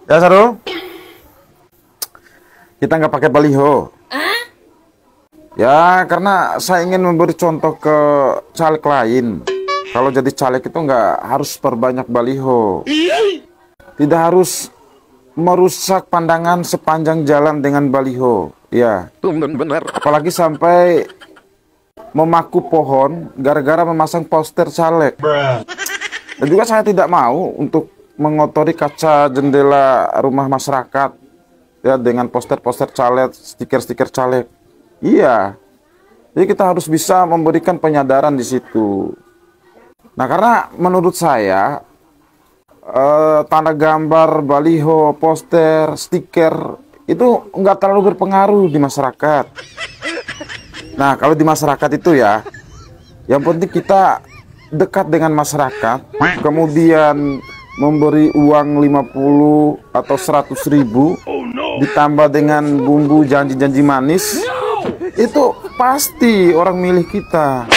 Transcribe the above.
Ya, Sarul, kita nggak pakai baliho. Ya, karena saya ingin memberi contoh ke caleg lain. Kalau jadi caleg itu nggak harus perbanyak baliho. Tidak harus merusak pandangan sepanjang jalan dengan baliho. Ya, Benar. apalagi sampai memaku pohon gara-gara memasang poster caleg. Dan juga saya tidak mau untuk mengotori kaca jendela rumah masyarakat ya dengan poster-poster caleg, stiker-stiker caleg. Iya. Jadi kita harus bisa memberikan penyadaran di situ. Nah, karena menurut saya tanda gambar, baliho, poster, stiker itu nggak terlalu berpengaruh di masyarakat. Nah, kalau di masyarakat itu ya, yang penting kita dekat dengan masyarakat, kemudian memberi uang 50 atau 100 ribu, ditambah dengan bumbu janji-janji manis, itu pasti orang milih kita.